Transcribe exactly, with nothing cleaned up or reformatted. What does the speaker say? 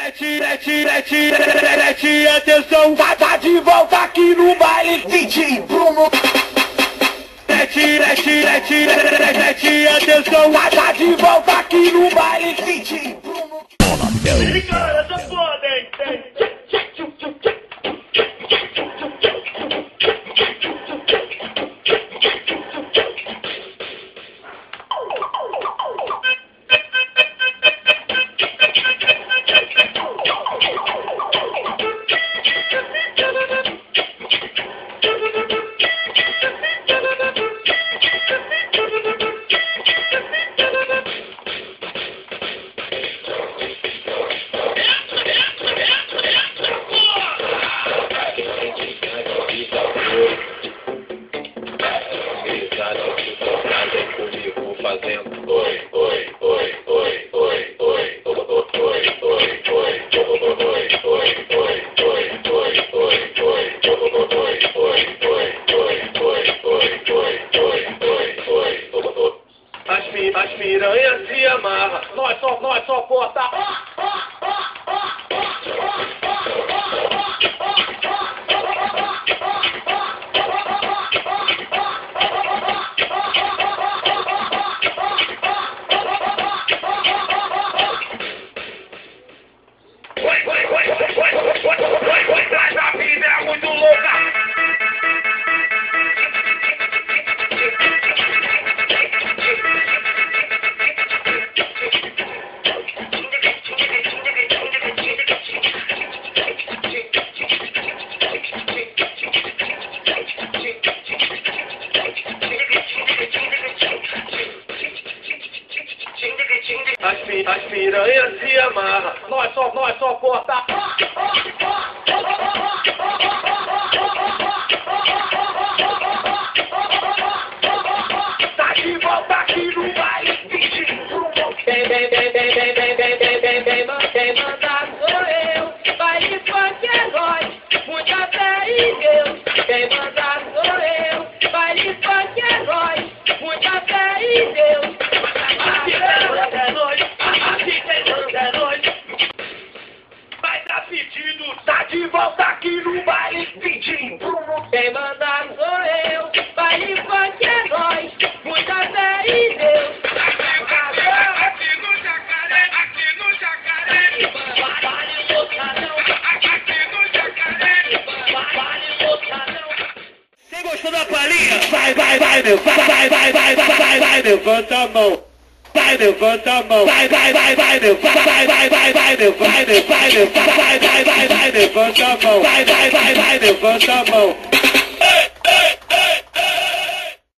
Mete, mete, mete, mete, atenção, tá, tá de volta aqui no baile, D J Bruno. Mete, mete, mete, mete, atenção, tá, tá de volta aqui no baile, D J Bruno. E cara, essa foda, hein? Fazendo oi, oi, oi, oi, oi, oi, oi, oi, oi, oi, as piranhas se amarra, nós só, nós só porta. A vida é muito louca. As, pi, as piranhas se amarra, nós só, nós só porta. Tá de volta aqui no baile, D J Bruno. Bem, bem, bem, bem, bem, bem, bem, bem, bem, bem, quem manda sou eu. Baile funk é nós, muita fé em Deus. Quem manda sou eu. Baile funk é nós, muita fé em Deus. Aqui quem manda é nós, aqui quem manda é nós. Vai dar pedido, tá de volta aqui no baile, D J Bruno. Quem manda sou eu. Baile funk é nós, muita fé em Deus. Aqui no jacaré, aqui no jacaré, Vale loucadão, aqui no jacaré. vale loucadão. Quem gostou da palhinha? Vai, vai, vai, meu, vai, vai, vai, vai, vai, vai, vai, levanta a mão. Vai, levanta a mão. Vai, vai, vai, vai, meu, vai, vai, vai, vai, vai, meu, vai, meu, vai, meu, vai, vai, vai, vai, vai, levanta a mão. Vai, vai, vai, vai, levanta a mão.